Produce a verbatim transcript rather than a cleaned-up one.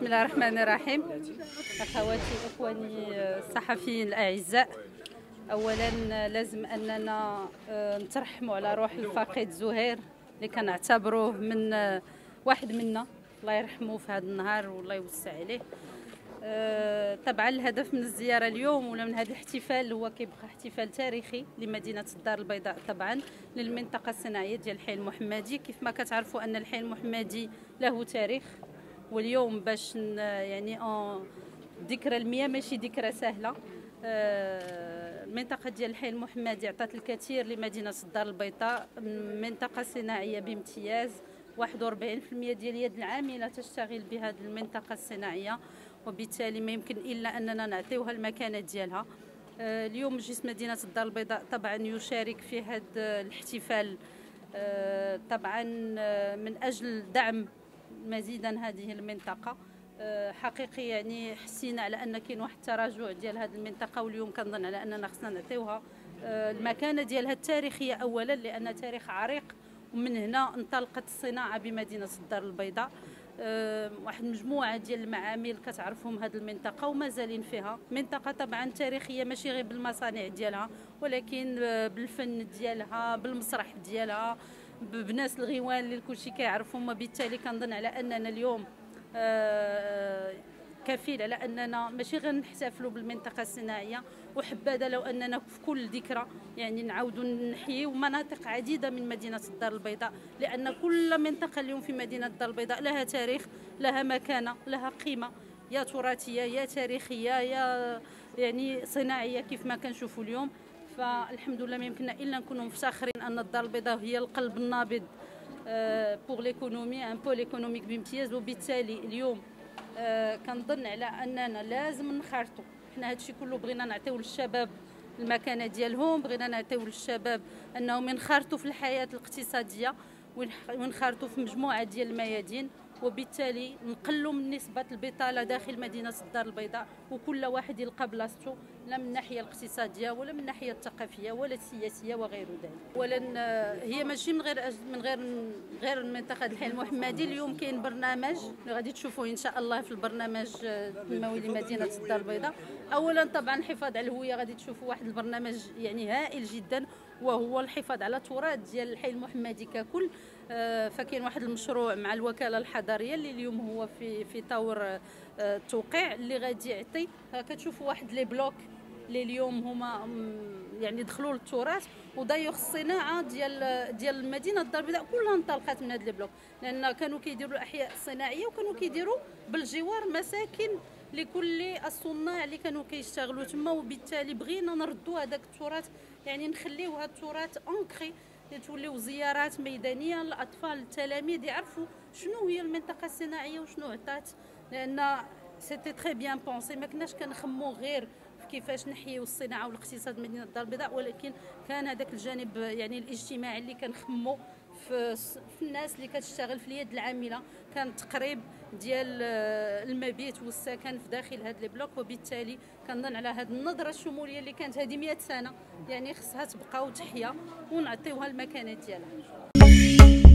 الله الرحمن الرحيم. اخواتي اخواني الصحفيين الاعزاء، اولا لازم اننا نترحموا على روح الفقيد زهير اللي كنعتبروه من واحد منا، الله يرحمه في هذا النهار والله يوسع عليه. طبعا الهدف من الزياره اليوم ولا من هذا الاحتفال هو كيبقى احتفال تاريخي لمدينه الدار البيضاء، طبعا للمنطقه الصناعيه ديال الحي المحمدي. كيف ما كتعرفوا ان الحي المحمدي له تاريخ، واليوم باش يعني ذكرى المياه ماشي ذكرى سهله. المنطقه ديال الحي المحمدي عطات الكثير لمدينه الدار البيضاء، منطقه صناعيه بامتياز، واحد وأربعين بالمئة ديال اليد العامله تشتغل بهذه المنطقه الصناعيه، وبالتالي ما يمكن الا اننا نعطيوها المكانه ديالها. اليوم مجلس مدينه الدار البيضاء طبعا يشارك في هذا الاحتفال، طبعا من اجل دعم مزيدا هذه المنطقه. حقيقي يعني حسينا على ان كاين واحد التراجع ديال هذه المنطقه، واليوم كنظن على اننا خصنا نعطيوها المكانه ديالها التاريخيه اولا، لان تاريخ عريق، ومن هنا انطلقت الصناعه بمدينه الدار البيضاء. واحد مجموعه ديال المعامل كتعرفهم هذه المنطقه ومازالين فيها. منطقه طبعا تاريخيه ماشي غير بالمصانع ديالها، ولكن بالفن ديالها، بالمسرح ديالها، بناس الغيوان اللي الكلشي كيعرفهم. وبالتالي كنظن على اننا اليوم كفيل على اننا ماشي غير نحتفلوا بالمنطقه الصناعيه، وحبذا لو اننا في كل ذكرى يعني نعاودوا نحييو مناطق عديده من مدينه الدار البيضاء، لان كل منطقه اليوم في مدينه الدار البيضاء لها تاريخ، لها مكانه، لها قيمه، يا تراثيه يا تاريخيه يا يعني صناعيه كيف ما كنشوفوا اليوم. فالحمد لله ما يمكننا الا نكونوا مفتخرين ان الدار البيضاء هي القلب النابض بوغ ليكونومي، ان بول ايكونوميك بامتياز. وبالتالي اليوم آه كنظن على اننا لازم نخرطوا. حنا هادشي كله بغينا نعطيو للشباب المكانه ديالهم، بغينا نعطيو للشباب انهم ينخرطوا في الحياه الاقتصاديه وينخرطوا في مجموعه ديال الميادين، وبالتالي نقلوا من نسبه البطاله داخل مدينه الدار البيضاء، وكل واحد يلقى بلاصتو، لا من الناحيه الاقتصاديه ولا من الناحيه الثقافيه ولا السياسيه وغير ذلك. اولا هي ماشي من غير من غير غير المنطقه الحي المحمدي. اليوم كاين برنامج اللي غادي تشوفوه ان شاء الله في البرنامج التنموي لمدينه الدار البيضاء. اولا طبعا الحفاظ على الهويه، غادي تشوفوا واحد البرنامج يعني هائل جدا، وهو الحفاظ على التراث ديال الحي المحمدي ككل. فكاين واحد المشروع مع الوكاله الحضريه اللي اليوم هو في في طور التوقيع، اللي غادي يعطي كتشوفوا واحد لي بلوك اللي اليوم هما يعني دخلوا للتراث. ودايوغ الصناعه ديال ديال مدينه الدار البيضاء كلها انطلقت من هاد لي بلوك، لان كانوا كيديروا الاحياء الصناعيه وكانوا كيديروا بالجوار مساكن لكل الصناع اللي كانوا كيشتغلوا تما. وبالتالي بغينا نردوا هذاك التراث، يعني نخليو هذا التراث انكري، توليو زيارات ميدانيه للاطفال التلاميذ يعرفوا شنو هي المنطقه الصناعيه وشنو عطات، لان سيتي تري بيان بونسي. ما كناش كنخمو غير في كيفاش نحييو الصناعه والاقتصاد مدينه الدار البيضاء، ولكن كان هذاك الجانب يعني الاجتماعي اللي كنخمو في, في الناس اللي كتشتغل في اليد العامله، كان تقريب ديال المبيت والسكن في داخل هاد لي بلوك. وبالتالي كنظن على هاد النظره الشموليه اللي كانت هذه مئة سنه يعني خصها تبقى وتحيا ونعطيوها المكانه ديالها.